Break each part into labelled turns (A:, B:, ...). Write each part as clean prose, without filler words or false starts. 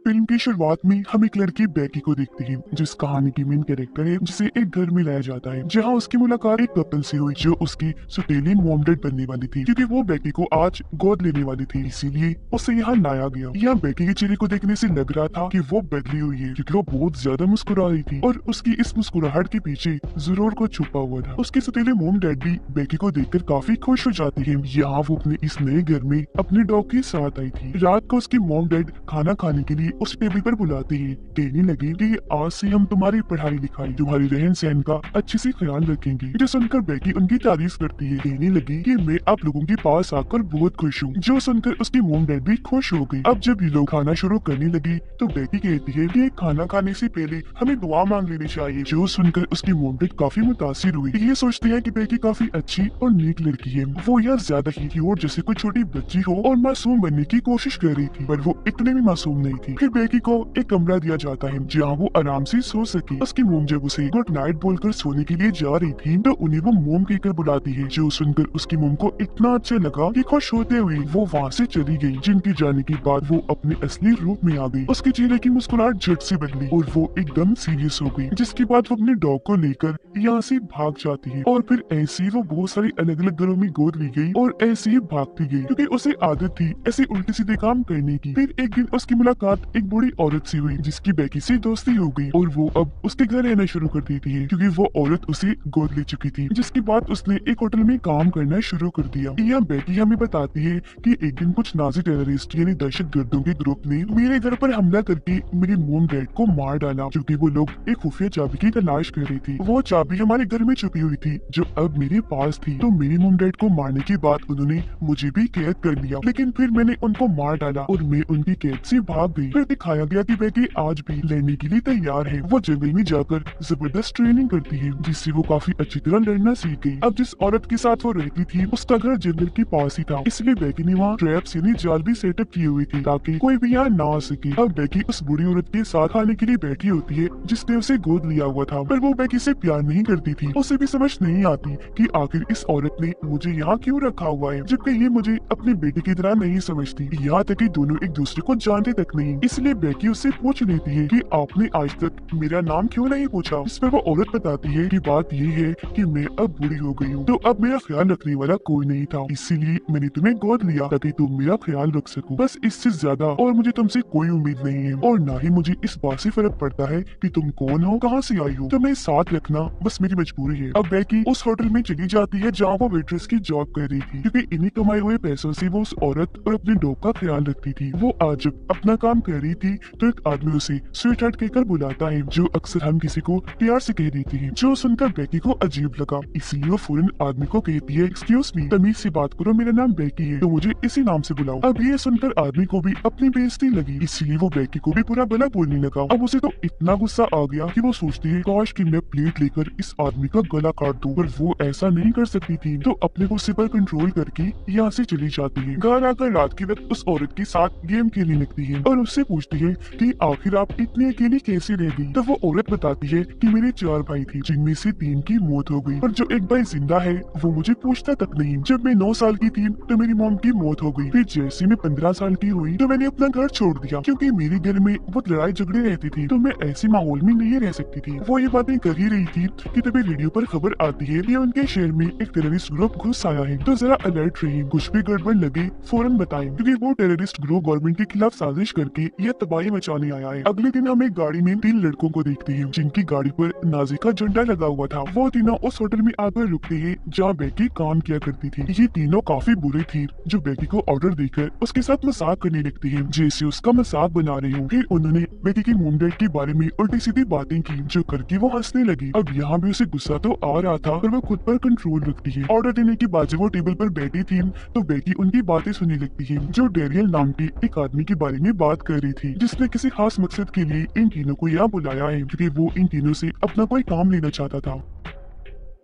A: Film की शुरुआत में हम एक लड़की बैकी को देखते हैं जो इस कहानी की मेन कैरेक्टर है, जिसे एक घर में लाया जाता है जहां उसकी मुलाकात एक कपल से हुई जो उसकी सुटेली मॉम डैड बनने वाली थी, क्योंकि वो बैकी को आज गोद लेने वाली थी, इसीलिए उसे यहाँ लाया गया। यहाँ बैकी के चेहरे को देखने से लग रहा था कि वो बदली हुई है, क्योंकि वो बहुत ज्यादा मुस्कुरा रही थी और उसकी इस मुस्कुराहट के पीछे जरूर कुछ छुपा हुआ था। उसके सुतेले मॉम डैड भी बैकी को देखकर काफी खुश हो जाते हैं। यहाँ वो अपने इस नए घर में अपने डॉग के साथ आई थी। रात को उसकी मॉम डैड खाना खाने के लिए उस टेबल पर बुलाते हैं। कहने लगे कि आज से हम तुम्हारी पढ़ाई लिखाई, तुम्हारी रहन सहन का अच्छे से ख्याल रखेंगे। जो सुनकर बैकी उनकी तारीफ करती है। कहने लगी कि मैं आप लोगों के पास आकर बहुत खुश हूँ। जो सुनकर उसकी मॉम डैड भी खुश हो गई। अब जब ये लोग खाना शुरू करने लगी तो बैकी कहती है कि खाना खाने से पहले हमें दुआ मांग लेनी चाहिए। जो सुनकर उसकी मॉम डैड काफी मुतासिर हुई। ये सोचते हैं कि बैकी काफी अच्छी और नेक लड़की है। वो यार ज्यादा ही क्यूट जैसे कोई छोटी बच्ची हो और मासूम बनने की कोशिश कर रही थी, पर वो इतने भी मासूम नहीं थी। फिर बैकी को एक कमरा दिया जाता है जहाँ वो आराम से सो सके। उसकी मोम जब उसे गुड नाइट बोलकर सोने के लिए जा रही थी तो उन्हें वो मोम कहकर बुलाती है। जो सुनकर उसकी मोम को इतना अच्छा लगा कि खुश होते हुए वो वहाँ से चली गई। जिनके जाने के बाद वो अपने असली रूप में आ गई। उसके चेहरे की मुस्कुराहट झट से बदली और वो एकदम सीरियस हो गई, जिसके बाद वो अपने डॉग को लेकर यहाँ से भाग जाती है। और फिर ऐसे ही वो बहुत सारी अलग अलग घरों में गोद ली गई और ऐसे ही भागती गई, क्योंकि उसे आदत थी ऐसे उल्टे सीधे काम करने की। फिर एक दिन उसकी मुलाकात एक बूढ़ी औरत से हुई जिसकी बैकी से दोस्ती हो गई और वो अब उसके घर रहना शुरू कर देती है, क्योंकि वो औरत उसे गोद ले चुकी थी। जिसके बाद उसने एक होटल में काम करना शुरू कर दिया। यह बैकी हमें बताती है कि एक दिन कुछ नाजी टेररिस्ट यानी दहशतगर्दों के ग्रुप ने मेरे घर पर हमला करके मेरी मोम डैड को मार डाला, क्योंकि वो लोग एक खुफिया चाबी की तलाश कर रही थी। वो चाबी हमारे घर में छुपी हुई थी जो अब मेरे पास थी। तो मेरी मोम डैड को मारने के बाद उन्होंने मुझे भी कैद कर लिया, लेकिन फिर मैंने उनको मार डाला और मैं उनकी कैद से भाग गई। फिर दिखाया गया कि बैकी आज भी लड़ने के लिए तैयार है। वो जंगल में जाकर जबरदस्त ट्रेनिंग करती है, जिससे वो काफी अच्छी तरह लड़ना सीख गई। अब जिस औरत के साथ वो रहती थी उसका घर जंगल के पास ही था, इसलिए बैकी ने वहाँ ट्रैप्स यानी जाल भी सेटअप किए हुए थे ताकि कोई भी यहाँ ना आ सके। अब बैकी उस बुरी औरत के साथ खाने के लिए बैठी होती है जिसने उसे गोद लिया हुआ था, पर वो बैकी से प्यार नहीं करती थी। उसे भी समझ नहीं आती कि आखिर इस औरत ने मुझे यहाँ क्यों रखा हुआ है, जबकि ये मुझे अपनी बेटी की तरह नहीं समझती। यहाँ तक कि दोनों एक दूसरे को जानते तक नहीं। इसलिए बैकी उससे पूछ लेती है कि आपने आज तक मेरा नाम क्यों नहीं पूछा। इस पर वो औरत बताती है कि बात ये है कि मैं अब बूढ़ी हो गई हूँ, तो अब मेरा ख्याल रखने वाला कोई नहीं था, इसीलिए मैंने तुम्हें गोद लिया ताकि तुम मेरा ख्याल रख सको। बस इससे ज्यादा और मुझे तुमसे कोई उम्मीद नहीं है, और ना ही मुझे इस बात से फर्क पड़ता है कि तुम कौन हो, कहाँ से आई हो। तुम्हें साथ रखना बस मेरी मजबूरी है। अब बैकी उस होटल में चली जाती है जहाँ वो वेट्रेस की जॉब कर रही थी, क्योंकि इन्हीं कमाए हुए पैसों से वो उस औरत और अपने डॉग का ख्याल रखती थी। वो आज जब अपना काम कर रही थी तो एक आदमी उसे स्वीट हार्ट कहकर बुलाता है, जो अक्सर हम किसी को प्यार से कह देते हैं। जो सुनकर बैकी को अजीब लगा, इसलिए वो फौरन आदमी को कहती है, एक्सक्यूज मी, तमीज से बात करो, मेरा नाम बैकी है, तो मुझे इसी नाम से बुलाओ। अब ये सुनकर आदमी को भी अपनी बेइज्जती लगी, इसलिए वो बैकी को भी पूरा भला बोलने लगा। अब उसे तो इतना गुस्सा आ गया कि वो सोचती है काश कि मैं प्लेट लेकर इस आदमी का गला काट दूं, पर वो ऐसा नहीं कर सकती थी, तो अपने गुस्से पर कंट्रोल करके यहाँ से चली जाती है। घर आकर रात के वक्त उस औरत के साथ गेम खेलने लगती है और उससे पूछती है कि आखिर आप इतनी अकेली कैसे रह गई। तो वो औरत बताती है कि मेरे 4 भाई थे, जिनमें से 3 की मौत हो गई, और जो एक भाई जिंदा है वो मुझे पूछता तक नहीं। जब मैं 9 साल की थी तो मेरी मॉम की मौत हो गई। फिर जैसे मैं 15 साल की हुई तो मैंने अपना घर छोड़ दिया, क्योंकि मेरे घर में बहुत लड़ाई झगड़े रहती थी, तो मैं ऐसे माहौल में नहीं रह सकती थी। वो ये बातें कर ही रही थी कि तभी रेडियो पर खबर आती है कि उनके शहर में एक टेररिस्ट ग्रुप घुस आया है, तो जरा अलर्ट रहिए, कुछ भी गड़बड़ लगे फौरन बताएं, क्योंकि वो टेररिस्ट ग्रुप गवर्नमेंट के खिलाफ साजिश करके यह तबाही मचाने आया है। अगले दिन हम एक गाड़ी में 3 लड़कों को देखते हैं जिनकी गाड़ी पर नाजी का झंडा लगा हुआ था। वो तीनों उस होटल में आकर रुकते हैं जहाँ बैकी काम किया करती थी। ये तीनों काफी बुरे थे, जो बैकी को ऑर्डर देकर उसके साथ मजाक करने लगती है, जैसे उसका मजाक बना रही हूँ। फिर उन्होंने बैकी की मोम डैड के बारे में उल्टी सीधी बातें की, जो करके वो हंसने लगी। अब यहाँ भी उसे गुस्सा तो आ रहा था, पर वो खुद पर कंट्रोल रखती है। ऑर्डर देने के बाद जब वो टेबल पर बैठी थी तो बैकी उनकी बातें सुनने लगती है, जो डेरियल नाम के एक आदमी के बारे में बात कर रही थी, जिसने किसी खास मकसद के लिए इन तीनों को यहाँ बुलाया है, क्योंकि वो इन तीनों से अपना कोई काम लेना चाहता था।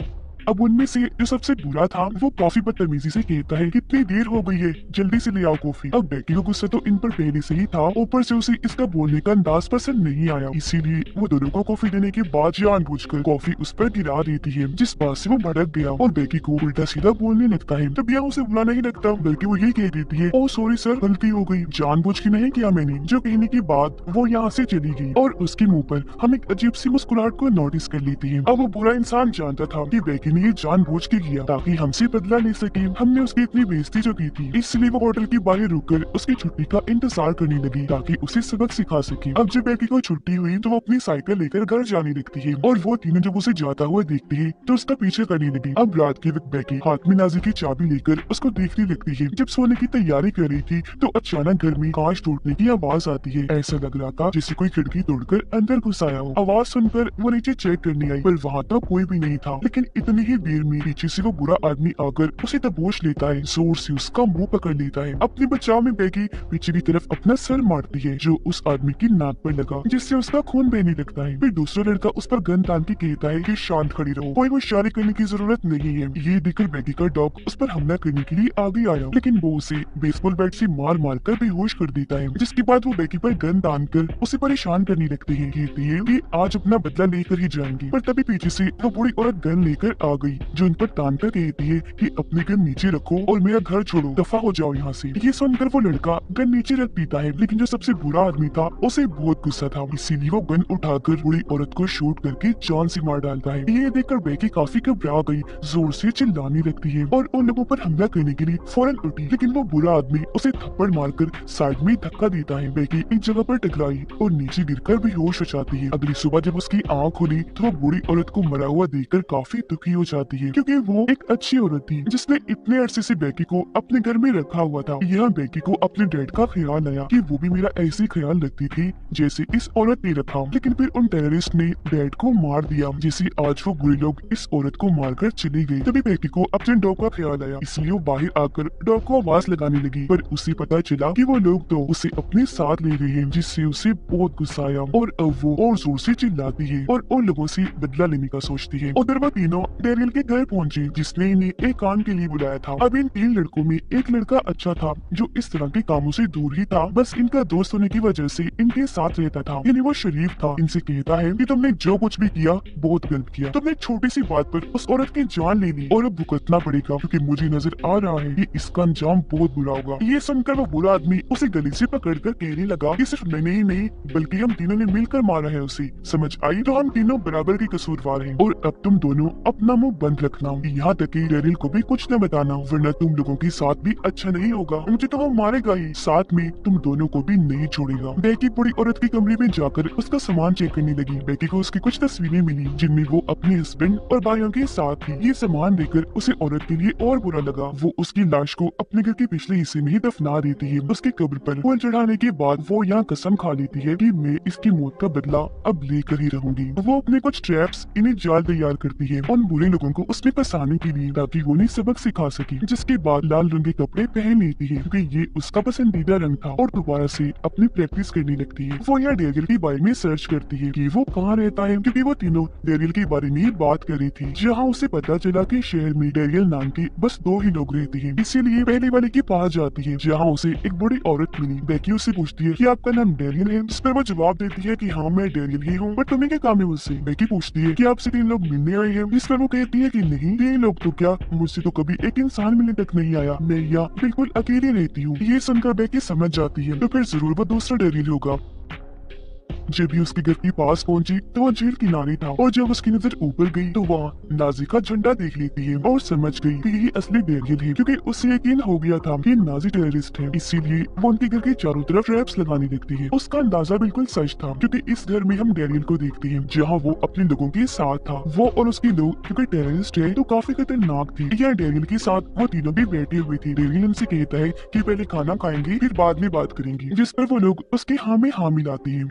A: अब उनमें से जो सबसे बुरा था वो काफी बदतमीजी से कहता है कितनी देर हो गई है, जल्दी से ले आओ कॉफी। अब बेकी को गुस्सा तो इन पर पहले से ही था, ऊपर से उसे इसका बोलने का अंदाज पसंद नहीं आया, इसीलिए वो दोनों को कॉफी देने के बाद जानबूझकर कॉफी उस पर गिरा देती है, जिस बात से वो भड़क गया और बेकी को उल्टा सीधा बोलने लगता है। तब यहाँ उसे बुरा नहीं लगता, बल्कि वो ये कह देती है, ओह सॉरी सर, गलती हो गई, जानबूझ के नहीं किया मैंने। जो कहने के बाद वो यहाँ से चली गई और उसके मुंह पर हम एक अजीब सी मुस्कुराहट को नोटिस कर लेती है। अब वो बुरा इंसान जानता था कि बेकी ने ये जानबूझ के किया ताकि हमसे बदला ले सके। हमने उसकी इतनी बेइज्जती जो की थी, इसलिए वो होटल के बाहर रुककर उसकी छुट्टी का इंतजार करने लगी ताकि उसे सबक सिखा सके। अब जब बेकी को छुट्टी हुई तो वो अपनी साइकिल लेकर घर जाने लगती है और वो तीनों जब उसे जाता हुआ देखती है तो उसका पीछे करने लगी। अब रात के वक्त बेकी हाथ में नाजी की चाबी लेकर उसको देखने लगती है। जब सोने की तैयारी कर रही थी तो अचानक घर में कांच टूटने की आवाज आती है। ऐसा लग रहा था जैसे कोई खिड़की तोड़कर अंदर घुस आया हो। आवाज सुनकर वो नीचे चेक करने आई पर वहाँ तो कोई भी नहीं था, लेकिन इतनी ही देर में पीछे से वो बुरा आदमी आकर उसे दबोच लेता है, जोर से उसका मुंह पकड़ लेता है। अपने बचाव में बेकी पीछे की तरफ अपना सर मारती है जो उस आदमी की नाक पर लगा, जिससे उसका खून बहने लगता है। फिर दूसरा लड़का उस पर गन तान के कहता है कि शांत खड़ी रहो, कोई होशियारी करने की जरूरत नहीं है। ये देखकर बेकी का डॉग उस पर हमला करने के लिए आगे आया, लेकिन वो उसे बेसबॉल बैट से मार मार कर बेहोश कर देता है, जिसके बाद वो बेकी पर गन तान कर उसे परेशान करने लगते हैं। कहती है कि आज अपना बदला लेकर ही जाएंगे, पर तभी पीछे से वो बूढ़ी औरत गन लेकर आ गई जो उन पर तान कर कहती है कि अपनी गन नीचे रखो और मेरा घर छोड़ो, दफा हो जाओ यहाँ से। ये सुनकर वो लड़का गन नीचे रख देता है, लेकिन जो सबसे बुरा आदमी था उसे बहुत गुस्सा था, इसीलिए वो गन उठाकर बूढ़ी औरत को शूट करके जान से मार डालता है। ये देखकर बेकी काफी घबरा गई, जोर से चिल्लाने लगती है और उन लोगों पर हमला करने के लिए फौरन उठी, लेकिन वो बुरा आदमी उसे थप्पड़ मारकर साइड में धक्का देता है। बेकी एक जगह पर टकराई और नीचे गिरकर बेहोश हो जाती है। अगली सुबह जब उसकी आंख खुली तो वो बूढ़ी औरत को मरा हुआ देखकर काफी दुखी हो जाती है, क्योंकि वो एक अच्छी औरत थी जिसने इतने अरसे से बेकी को अपने घर में रखा हुआ था। यहाँ बेकी को अपने डैड का ख्याल आया कि वो भी मेरा ऐसे ख्याल रखती थी जैसे इस औरत ने रखा, लेकिन फिर उन टेररिस्ट ने डैड को मार दिया, जिसे आज वो बुरे लोग इस औरत को मारकर चली गई। तभी बेकी को अपने डॉग का ख्याल आया, इसलिए वो बाहर आकर डॉग को आवाज लगाने लगी, पर उसे पता चला कि वो लोग तो उसे अपने साथ ले गए हैं, जिससे उसे बहुत गुस्सा आया और अब वो और जोर से चिल्लाती है और उन लोगों से बदला लेने का सोचती है। उधर वो तीनों डेरियल के घर पहुंचे जिसने इन्हें एक काम के लिए बुलाया था। अब इन तीन लड़कों में एक लड़का अच्छा था जो इस तरह के कामों से दूर ही था, बस इनका दोस्त होने की वजह से इनके साथ रहता था, यानी वो शरीफ था। इनसे कहता है कि तुमने जो कुछ भी किया बहुत गलत किया, तुमने एक छोटी सी बात पर उस औरत की जान ले ली और अब भुगतना पड़ेगा, क्योंकि मुझे नजर आ रहा है कि इसका अंजाम बहुत बुरा होगा। ये सुनकर वो बुरा आदमी उसे गले से पकड़कर कहने लगा कि सिर्फ मैंने ही नहीं बल्कि हम तीनों ने मिलकर मारा है उसे, समझ आई? तो हम तीनों बराबर के कसूरवार हैं और अब तुम दोनों अपना मुंह बंद रखना, यहाँ तक कि डेरियल को भी कुछ न बताना, वरना तुम लोगों के साथ भी अच्छा नहीं होगा। मुझे तो वो मारेगा ही, साथ में तुम दोनों को भी नहीं छोड़ेगा। बेकी बूढ़ी औरत के कमरे में जाकर उसका सामान चेक करने लगी। बेकी को उसकी कुछ तस्वीरें मिली जिनमें वो अपने हस्बैंड और भाइयों के साथ थी। ये सामान देखकर उसे औरत के लिए और बुरा लगा। वो उसकी लाश को अपने घर के पिछले हिस्से में ही दफना देती है। उसके कब्र पर फूल चढ़ाने के बाद वो यहाँ कसम खा लेती है कि मैं इसकी मौत का बदला अब लेकर ही रहूंगी। वो अपने कुछ ट्रैप्स इन्हें जाल तैयार करती है उन बुरे लोगों को उसमें फंसाने के लिए, ताकि वो उन्हें सबक सिखा सके। जिसके बाद लाल रंग के कपड़े पहन लेती है क्योंकि ये उसका पसंदीदा रंग था और दोबारा से अपनी प्रैक्टिस करने लगती है। वो यहाँ डेरियल के बारे में सर्च करती है कि वो कहाँ रहता है, क्योंकि वो तीनों डेरियल के बारे में बात कर रही थी। जहाँ उसे पता चला कि शहर में डेरियल नाम के बस 2 ही लोग रहते हैं, इसीलिए पहले वाले के पास जाती है जहाँ उसे एक बड़ी औरत मिली। बेकी उससे पूछती है कि आपका नाम डेरियल है, जिस पर वो जवाब देती है कि हाँ मैं डेरियल ही हूँ, पर तुम्हें क्या काम है मुझसे? बेकी पूछती है कि आपसे 3 लोग मिलने आए हैं, जिस पर वो कहती है कि नहीं 3 लोग तो क्या, मुझसे तो कभी एक इंसान मिलने तक नहीं आया, मैं यहाँ बिल्कुल अकेली रहती हूँ। ये सुनकर बेकी समझ जाती है तो फिर जरूर वो दूसरा डेरियल होगा। जब भी उसके घर के पास पहुंची तो वह झील किनारे था और जब उसकी नजर ऊपर गई तो वह नाजी का झंडा देख लेती है और समझ गई कि ये असली डेरियल है, क्योंकि उसे यकीन हो गया था कि नाजी टेररिस्ट है। इसीलिए वो उनके घर के चारों तरफ ट्रैप्स लगाने लगती है। उसका अंदाजा बिल्कुल सच था, क्योंकि इस घर में हम डेरियल को देखते हैं जहाँ वो अपने लोगों के साथ था। वो और उसके लोग क्योंकि टेररिस्ट है तो काफी खतरनाक थी। यहाँ डेरियल के साथ वो तीनों भी बैठे हुए थे। डेरियल उनसे कहता है कि पहले खाना खाएंगे फिर बाद में बात करेंगे, जिस पर वो लोग उसके हाँ में हाँ मिलाते हैं। डेरियल उन्हें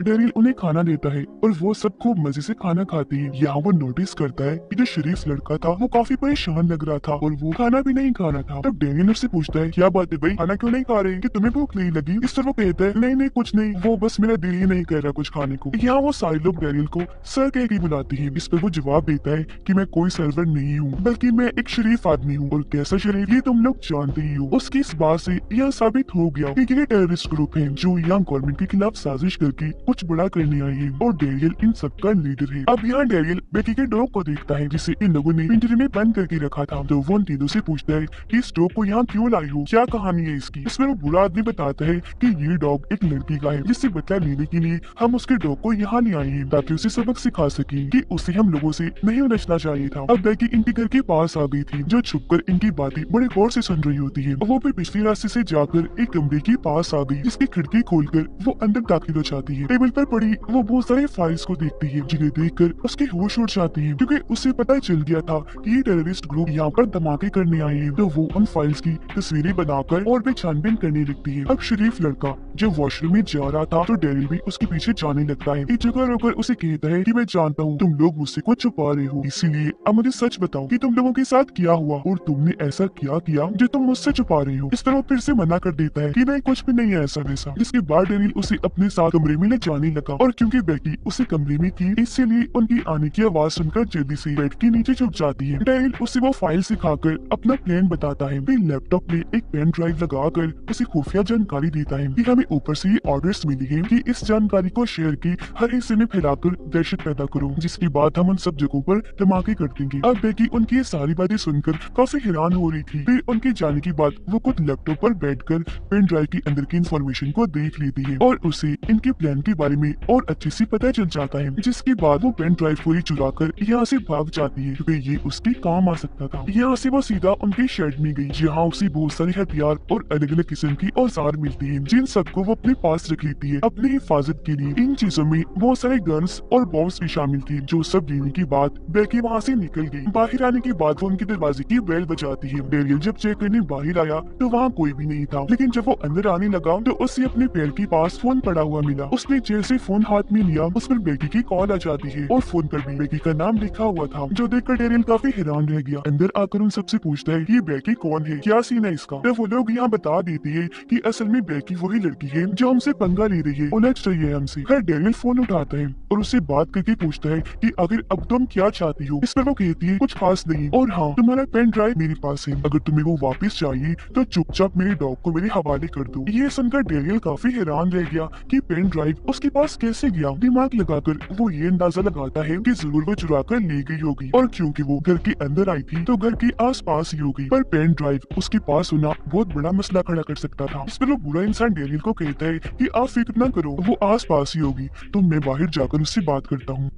A: उन्हें खाना देता है और वो सब खूब मजे से खाना खाते हैं। यहाँ वो नोटिस करता है कि जो शरीफ लड़का था वो काफी परेशान लग रहा था और वो खाना भी नहीं खा रहा था। तब डैनियल उससे पूछता है, क्या बात है भाई, खाना क्यों नहीं खा रहे? कि तुम्हें भूख नहीं लगी? इस पर वो कहता है, नहीं नहीं कुछ नहीं, वो बस मेरा दिल ही नहीं कर रहा कुछ खाने को। यहाँ वो सारे लोग डैनियल को सर कह के बुलाते हैं। इस पर वो जवाब देता है कि मैं कोई सर्वर नहीं हूँ, बल्कि मैं एक शरीफ आदमी हूँ। और कैसा शरीफ, ये तुम लोग जानते ही हो। उसकी इस बात से यह साबित हो गया कि ये टेररिस्ट ग्रुप है जो यहाँ गवर्नमेंट के खिलाफ साजिश करके कुछ बड़ा करने आए हैं और डैनियल इन सबका लीडर है। अब यहाँ डैनियल बेकी के डॉग को देखता है जिसे इन लोगों ने पिंजरे में बंद करके रखा था। तो वो उन तीनों से पूछता है कि इस डॉग को यहाँ क्यों लाई हो, क्या कहानी है इसकी? इसमें वो बुरा आदमी बताता है कि ये डॉग एक लड़की का है जिससे बदला लेने के लिए हम उसके डॉग को यहाँ ले आए हैं ताकि उसे सबक सिखा सके कि उसे हम लोगों से नहीं उलझना चाहिए था। अब बेकी इनके घर के पास आ गई थी जो छुपकर इनकी बातें बड़े गौर से सुन रही होती है। वो भी पिछले रास्ते से जाकर एक कमरे के पास आ गई जिसकी खिड़की खोलकर वो अंदर दाखिल हो जाती है। टेबल पर पड़ी वो बहुत सारे फाइल्स को देखती है जिन्हें देखकर उसके होश उड़ जाते हैं क्योंकि उसे पता चल गया था कि ये टेररिस्ट ग्रुप यहाँ पर धमाके करने आए हैं। तो वो उन फाइल्स की तस्वीरें बनाकर और भी छानबीन करने लगती है। अब शरीफ लड़का जब वॉशरूम में जा रहा था तो डैनियल भी उसके पीछे जाने लगता है। एक जगह रोकर उसे कहता है कि मैं जानता हूँ तुम लोग मुझसे कुछ छुपा रहे हो, इसीलिए अब मुझे सच बताओ कि तुम लोगों के साथ क्या हुआ और तुमने ऐसा क्या किया जो तुम मुझसे छुपा रहे हो। इस तरह फिर से मना कर देता है कि नहीं कुछ भी नहीं है ऐसा वैसा। जिसके बाद डैनियल उसे अपने साथ कमरे में ले जाने लगा और क्योंकि बेकी उसे कमरे में थी इसलिए उनकी आने की आवाज सुनकर जल्दी से बेड के नीचे छुप जाती है। डैनियल उसे वो फाइल सिखाकर अपना प्लान बताता है। फिर लैपटॉप में एक पेन ड्राइव लगाकर उसे खुफिया जानकारी देता है कि हमें ऊपर से ये ऑर्डर्स मिली है कि इस जानकारी को शेयर के हर हिस्से में फैलाकर दहशत पैदा करो, जिसके बाद हम उन सब जगहों पर धमाके कर देंगे। अब बेकी उनकी ये सारी बातें सुनकर काफी हैरान हो रही थी। फिर उनके जाने के बाद वो खुद लैपटॉप पर बैठकर पेन ड्राइव के अंदर की इंफॉर्मेशन को देख लेती है और उसे इनके प्लान के बारे में और अच्छे से पता चल जाता है। जिसके बाद वो पेन ड्राइव पूरी चुरा कर यहाँ से भाग जाती है क्योंकि ये उसके काम आ सकता था। यहाँ से वो सीधा उनके शेड में गई जहाँ उसे बहुत सारे हथियार और अलग अलग किस्म की औजार मिलती है जिन सबको वो अपने पास रख लेती है अपनी हिफाजत के लिए। इन चीजों में बहुत सारे गन्स और बॉम्ब्स भी शामिल थे। जो सब लेने के बाद बेकी वहाँ से निकल गई। बाहर आने के बाद वो उनके दरवाजे की बेल बजाती है। डैनियल जब चेक करने बाहर आया तो वहाँ कोई भी नहीं था, लेकिन जब वो अंदर आने लगा तो उसे अपने पैर के पास फोन पड़ा हुआ मिला। उसने जैसे फोन हाथ में लिया उस पर बेकी की कॉल आ जाती है और फोन पर भी बेकी का नाम लिखा हुआ था जो देखकर डैनियल काफी हैरान रह गया। अंदर आकर उन सबसे पूछता है ये बेकी कौन है, क्या सीन है इसका। तो वो लोग यहाँ बता देते हैं कि असल में बेकी वही लड़की है जो हमसे पंगा ले रही है, उलझ रही है हमसे। खैर डैनियल फोन उठाता है और उससे बात करके पूछता है कि आखिर अब तुम क्या चाहती हो। इस पर वो कहती है कुछ खास नहीं और हाँ तुम्हारा पेन ड्राइव मेरे पास है, अगर तुम्हें वो वापस चाहिए तो चुपचाप मेरे डॉग को मेरे हवाले कर दो। ये सुनकर डैनियल काफी हैरान रह गया कि पेन ड्राइव उसके पास कैसे गया। दिमाग लगाकर वो ये अंदाजा लगाता है कि जरूर वो चुरा कर ले गई होगी और क्योंकि वो घर के अंदर आई थी तो घर के आस पास ही होगी, पर पेन ड्राइव उसके पास होना बहुत बड़ा मसला खड़ा कर सकता था। इस पर वो बुरा इंसान डैनियल को कहता है कि आप फिक्र न करो, वो आस पास ही होगी, तो मैं बाहर जाकर उससे बात करता हूँ।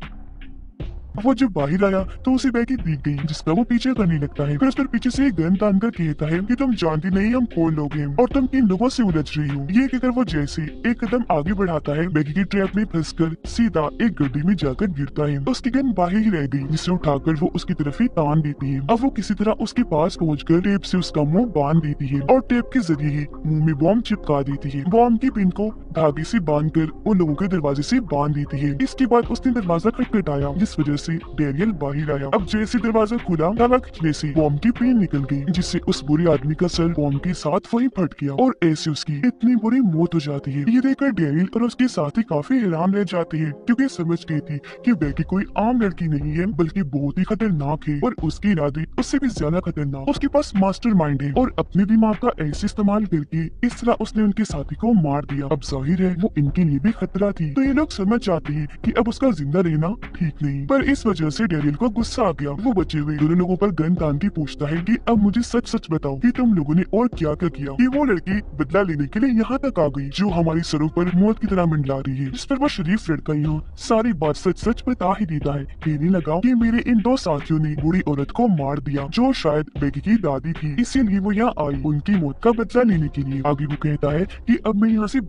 A: वो जब बाहर आया तो उसे बेकी दिख गई जिसका वो पीछे करने लगता है। फिर उस पर पीछे से एक गन तान कर कहता है कि तुम जानती नहीं हम कौन लोग हैं और तुम किन लोगों से उलझ रही हो। ये कहकर वो जैसे एक कदम आगे बढ़ाता है बेकी की ट्रैप में फंसकर सीधा एक गड्ढे में जाकर गिरता है। उसकी गन बाहर ही रह गई जिसे उठाकर वो उसकी तरफ ही तान देती है। अब वो किसी तरह उसके पास पहुंचकर टेप से उसका मुंह बांध देती है और टेप के जरिए ही मुंह में बॉम्ब चिपका देती है। बॉम्ब की पिन को धागे से बांधकर उन लोगों के दरवाजे से बांध देती है। इसके बाद उसने दरवाजा खटखटाया जिस वजह से डैनियल बाहर आया। अब जैसे दरवाजा खुला ताला खींचने से बॉम्ब की पिन निकल गई जिससे उस बुरे आदमी का सर बॉम्ब के साथ वहीं फट गया और ऐसे उसकी इतनी बुरी मौत हो जाती है। ये देखकर डैनियल और उसके साथी काफी हैरान रह जाते हैं क्योंकि समझ गए थे कि बेकी कोई आम लड़की नहीं है बल्कि बहुत ही खतरनाक है और उसके इरादे उससे भी ज्यादा खतरनाक। उसके पास मास्टरमाइंड है और अपने दिमाग का ऐसे इस्तेमाल करके इस तरह उसने उनके साथी को मार दिया। अब जाहिर है वो इनके लिए भी खतरा थी, तो ये लोग समझ जाते हैं कि अब उसका जिंदा रहना ठीक नहीं। पर इस वजह से डैनियल को गुस्सा आ गया। वो बचे हुए दोनों लोगों पर गन तान के पूछता है कि अब मुझे सच सच बताओ कि तुम लोगों ने और क्या क्या किया कि वो लड़की बदला लेने के लिए यहाँ तक आ गई जो हमारी सरों पर मौत की तरह मंडला रही है। इस पर वो शरीफ लड़का यहाँ सारी बात सच सच बता ही देता है। कहने लगा कि मेरे इन दो साथियों ने बूढ़ी औरत को मार दिया जो शायद बेकी की दादी थी, इसीलिए वो यहाँ आई उनकी मौत का बदला लेने के लिए। आगे वो कहता है कि अब मैं यहाँ से बाहर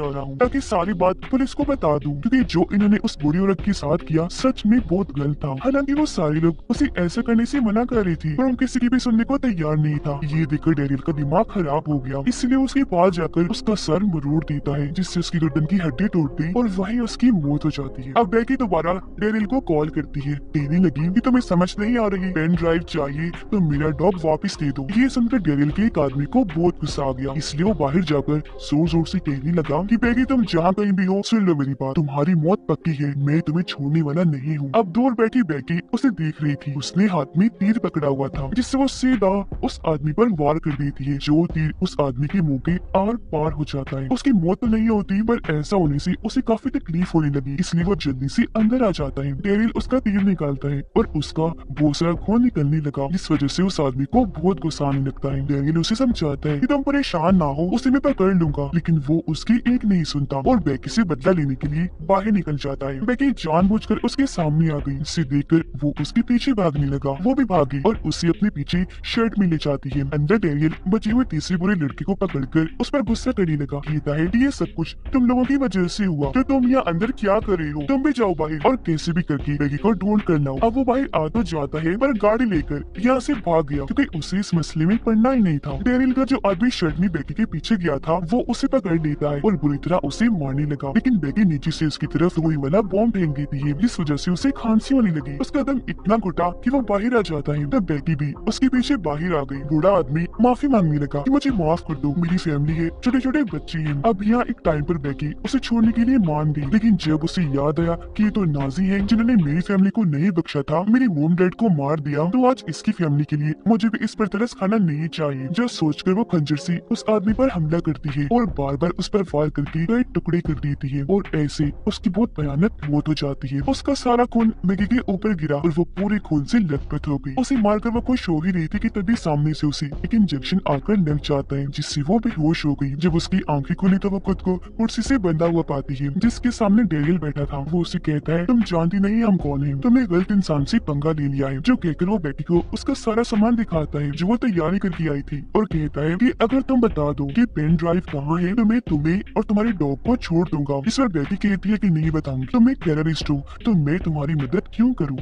A: जा रहा हूँ ताकि सारी बात पुलिस को बता दूं, क्योंकि जो इन्होंने उस बुरी औरत के साथ किया सच में बहुत गलत था। हालांकि वो सारे लोग उसे ऐसा करने से मना कर रही थी, पर वो किसी की भी सुनने को तैयार नहीं था। ये देखकर डेरियल का दिमाग खराब हो गया, इसलिए उसके पास जाकर उसका सर मरोड़ देता है, जिससे उसकी गर्दन की हड्डी टूट गई और वहीं उसकी मौत हो जाती है। अब बेकी दोबारा डेरियल को कॉल करती है, कहने लगी कि तुम्हें समझ नहीं आ रही, पेन ड्राइव चाहिए तो मेरा डॉग वापस दे दो। ये सुनकर डेरियल के एक आदमी को बहुत गुस्सा आ गया, इसलिए वो बाहर जाकर जोर जोर से कहने लगा कि बेकी तुम जहाँ कहीं भी हो सुन लो मेरी बात, तुम्हारी मौत पक्की है, मैं तुम्हें छोड़ने वाला नहीं हूँ। अब दूर बैठी बेकी उसे देख रही थी, उसने हाथ में तीर पकड़ा हुआ था, जिससे वो सीधा उस आदमी पर वार कर देती है। जो तीर उस आदमी के मुंह के आर पार हो जाता है। उसकी मौत तो नहीं होती, पर ऐसा होने से उसे काफी तकलीफ होने लगी, इसलिए वो जल्दी से अंदर आ जाता है। डेरिल उसका तीर निकालता है और उसका बहुत सारा खून निकलने लगा, जिस वजह से उस आदमी को बहुत गुस्सा आने लगता है। डेरिल उसे समझाता है कि तुम परेशान ना हो, उसे मैं पकड़ लूंगा, लेकिन वो उसकी एक नहीं सुनता और बेकी से बदला लेने के लिए बाहर निकल जाता है। बेकी जानबूझकर उसके सामने आ गई, जिसे देखकर वो उसके पीछे भागने लगा। वो भी भागी और उसे अपने पीछे शर्ट में ले जाती है। अंदर डेरियल बचे हुए तीसरे बुरे लड़के को पकड़कर उस पर गुस्सा करने लगा। कहता है कि ये सब कुछ तुम लोगों की वजह से हुआ, तो तुम यहाँ अंदर क्या कर रहे हो, तुम भी जाओ बाहर और कैसे भी करके बेकी को ढूंढ कर लाओ। अब वो बाहर आ तो जाता है, पर गाड़ी लेकर यहाँ से भाग गया, क्योंकि उसे इस मसले में पड़ना ही नहीं था। डेरियल का जो आदमी शर्ट में बेकी के पीछे गया था वो उसे पकड़ लेता है और बुरी तरह उसे मारने लगा, लेकिन बेकी नीचे से उसकी तरफ गोली वाला बॉम्ब फेंक देती है, जिस वजह से उसे खांसी होने लगी। उसका दम इतना घुटा कि वो बाहर आ जाता है। तब बेकी भी उसके पीछे बाहर आ गई। बूढ़ा आदमी माफी मांगने लगा कि मुझे माफ कर दो, मेरी फैमिली है, छोटे छोटे बच्चे हैं। अब यहाँ एक टाइम पर बेकी उसे छोड़ने के लिए मान गई, लेकिन जब उसे याद आया कि ये तो नाजी हैं जिन्होंने मेरी फैमिली को नहीं बख्शा था, मेरी मॉम डैड को मार दिया, तो आज इसकी फैमिली के लिए मुझे भी इस पर तरस खाना नहीं चाहिए। जो सोचकर वो खंजर से उस आदमी पर हमला करती है और बार बार उस पर वार करके कई टुकड़े कर देती है और ऐसे उसकी बहुत भयानक मौत हो जाती है। उसका सारा खून बेकी के ऊपर गिरा और वो पूरे खून से लथपथ हो गई। उसे मारकर वो खुश हो ही रही थी कि तभी सामने से उसे एक इंजेक्शन आकर लग जाता है, जिससे वो बेहोश हो गई। जब उसकी आंखें खुली तो वो खुद को कुर्सी से बंधा हुआ पाती है, जिसके सामने डेरियल बैठा था। वो उसे कहता है तुम जानती नहीं हम कौन हैं, तुमने गलत इंसान से पंगा ले लिया है। जो कहकर वो बेकी को उसका सारा सामान दिखाता है जो वो तैयारी करके आई थी और कहता है कि अगर तुम बता दो कि पेन ड्राइव कहाँ है तो मैं तुम्हें और तुम्हारे डॉग को छोड़ दूंगा। इस पर बेकी कहती है कि नहीं बताऊंगी, तुम एक टेररिस्ट हो तो मैं तुम्हारी मदद क्यों करूँ।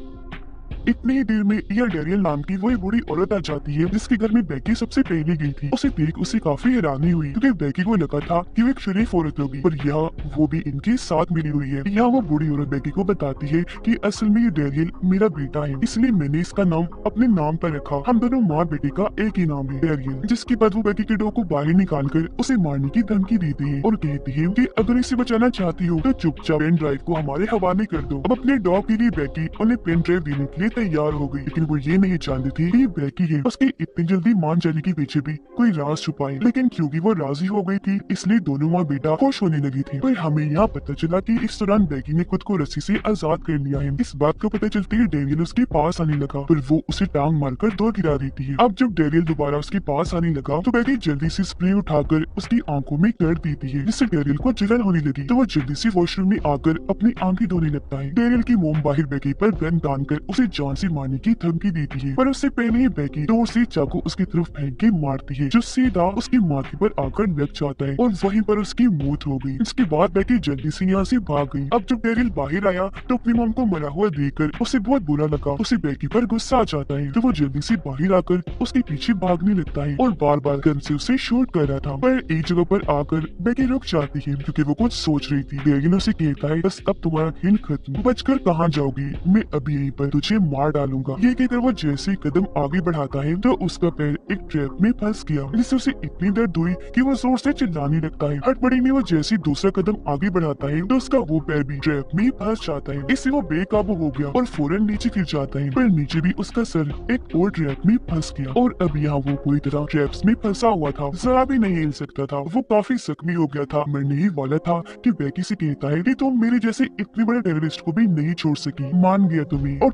A: इतनी ही देर में यह डेरियल नाम की वही बूढ़ी औरत आ जाती है, जिसके घर में बेकी सबसे पहले गई थी। उसे देख उसे काफी हैरानी हुई, क्योंकि बेकी को लगा था कि वो एक शरीफ औरत होगी, पर यहाँ वो भी इनके साथ मिली हुई है। यहाँ वो बूढ़ी औरत बेकी को बताती है कि असल में ये डेरियल मेरा बेटा है, इसलिए मैंने इसका नाम अपने नाम पर रखा। हम दोनों माँ बेटे का एक ही नाम है, डेरियल। जिसके बाद वो बेकी के डॉग को बाहर निकाल कर उसे मारने की धमकी देती है और कहती है कि अगर इसे बचाना चाहती हो तो चुपचाप पेन ड्राइव को हमारे हवाले कर दो। अब अपने डॉग के लिए बेकी उन्हें पेन ड्राइव देने के लिए तैयार हो गई, लेकिन वो ये नहीं जानती थी कि ये बेकी है। उसके इतनी जल्दी मान जाने के पीछे भी कोई राज छुपाए, लेकिन क्योंकि वो राजी हो गई थी इसलिए दोनों माँ बेटा खुश होने लगी थी। पर हमें यहाँ पता चला कि इस दौरान बेकी ने खुद को रस्सी से आजाद कर लिया है। इस बात को पता चलते ही डेरियल उसके पास आने लगा, पर वो उसे टांग मारकर दूर गिरा देती है। अब जब डेरियल दोबारा उसके पास आने लगा तो बेकी जल्दी से स्प्रे उठाकर उसकी आंखों में कर देती है, जिससे डेरियल को जलन होने लगी। तो वो जल्दी से वॉशरूम में आकर अपनी आंखें धोने लगता है। डेरियल की मोम बाहर बेकी पर गन तानकर उसे जान से मारने की धमकी देती है, पर उससे पहले ही बेकी दूर से चाकू उसकी तरफ फेंक के मारती है, जो सीधा उसकी माथे पर आकर लग जाता है और वहीं पर उसकी मौत हो गई। इसके बाद बेकी जल्दी से यहाँ से भाग गई। अब जब डेरियल बाहर आया तो अपनी मॉम को मरा हुआ देखकर उसे बहुत बुरा लगा। उसे बेकी पर गुस्सा आ जाता है, तो वो जल्दी से बाहर आकर उसके पीछे भागने लगता है और बार बार गन से उसे शूट कर रहा था। पर एक जगह पर आकर बेकी रुक जाती है, क्योंकि वो कुछ सोच रही थी। डेरियल उसे कहता है बस अब तुम्हारा खेल खत्म, बचकर कहाँ जाओगी, मैं अभी यहीं पर तुझे मार डालूंगा। ये कहकर वो जैसे कदम आगे बढ़ाता है तो उसका पैर एक ट्रैप में फंस गया, जिससे उसे इतनी दर्द हुई कि वो जोर से चिल्लाने लगता है। हड़बड़ी में वो जैसे दूसरा कदम आगे बढ़ाता है तो उसका वो पैर भी ट्रैप में फंस जाता है। इससे वो बेकाबू हो गया और फौरन नीचे गिर जाता है, पर नीचे भी उसका सर एक और ट्रैप में फंस गया और अब यहाँ वो पूरी तरह ट्रैप्स में फंसा हुआ था, जरा भी नहीं हिल सकता था। वो काफी जख्मी हो गया था, मरने ही वाला था कि बेकी से कहता है कि तुम मेरे जैसे इतने बड़े टेररिस्ट को भी नहीं छोड़ सकी, मान गया तुम्हें और तुमने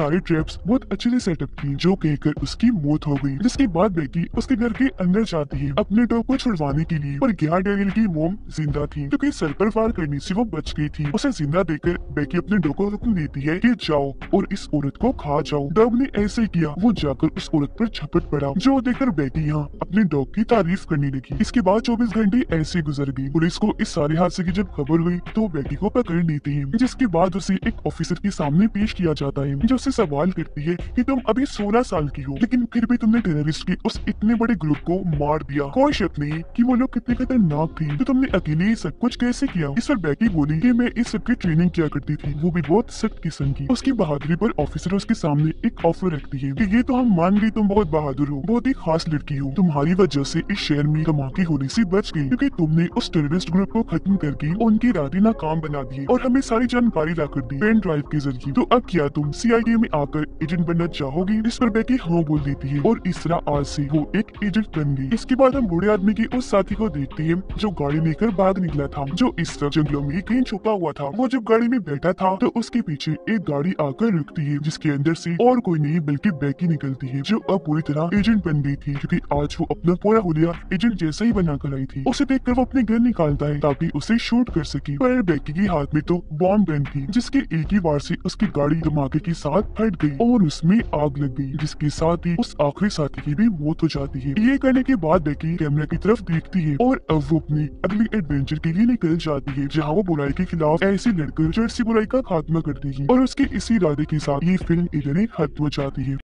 A: सारे ट्रैप्स बहुत अच्छे से सेटअप किए जो कहकर उसकी मौत हो गई। जिसके बाद बेकी उसके घर के अंदर जाती है अपने डॉग को छुड़वाने के लिए, पर यहाँ डैनियल की मोम जिंदा थी क्योंकि सर पर वार करने से वो बच गई थी। उसे जिंदा देखकर बेकी अपने डॉग को हुक्म देती है कि जाओ और इस औरत को खा जाओ। डॉग ने ऐसे किया, वो जाकर उस औरत पर झपट पड़ा जो देखकर बेकी यहाँ अपने डॉग की तारीफ करने लगी। इसके बाद 24 घंटे ऐसे गुजर गए। पुलिस को इस सारे हादसे की जब खबर हुई तो बेकी को पकड़ लेते हैं, जिसके बाद उसे एक ऑफिसर के सामने पेश किया जाता है जो उससे सवाल करती है कि तुम अभी 16 साल की हो, लेकिन फिर भी तुमने टेररिस्ट के उस इतने बड़े ग्रुप को मार दिया। कोई शक नहीं कि वो लोग कितने खतरनाक थे, तो तुमने अकेले ये सब कुछ कैसे किया? इस पर बेकी बोली कि मैं इस सब की ट्रेनिंग किया करती थी, वो भी बहुत सख्त किस्म की। उसकी बहादुरी पर ऑफिसर उसके सामने एक ऑफर रखती है कि ये तो हम मान गए तुम बहुत बहादुर हो, बहुत ही खास लड़की हो, तुम्हारी वजह से इस शहर में धमाके होने से बच गई क्योंकि तुमने उस टेररिस्ट ग्रुप को खत्म करके उनकी इरादे नाकाम बना दिए और हमें सारी जानकारी ला कर दी पेन ड्राइव के जरिए। तो अब क्या तुम CIA में आकर एजेंट बनना चाहोगी? इस पर बेकी हाँ बोल देती है और इस तरह आज से वो एक एजेंट बन गई। इसके बाद हम बूढ़े आदमी के उस साथी को देखते हैं जो गाड़ी लेकर भाग निकला था, जो इस तरह जंगलों में कहीं छुपा हुआ था। वो जब गाड़ी में बैठा था तो उसके पीछे एक गाड़ी आकर रुकती है जिसके अंदर से और कोई नहीं बल्कि बेकी निकलती है जो अब पूरी तरह एजेंट बन गई थी क्योंकि आज वो अपना पूरा हुलिया एजेंट जैसा ही बना कर आई थी। उसे देखकर वो अपने गन निकालता है ताकि उसे शूट कर सके, पर बेकी के हाथ में तो बॉम्ब गन थी जिसके एक ही वार से उसकी गाड़ी धमाके के साथ फट गई और उसमें आग लग गई, जिसके साथ ही उस आखिरी साथी की भी मौत हो जाती है। ये करने के बाद बेकी कैमरा की तरफ देखती है और अब वो अपने अगले एडवेंचर के लिए निकल जाती है जहाँ वो बुराई के खिलाफ ऐसे लड़कर जड़ से बुराई का खात्मा कर देगी और उसके इसी इरादे के साथ ये फिल्म इतने खत्म हो जाती है।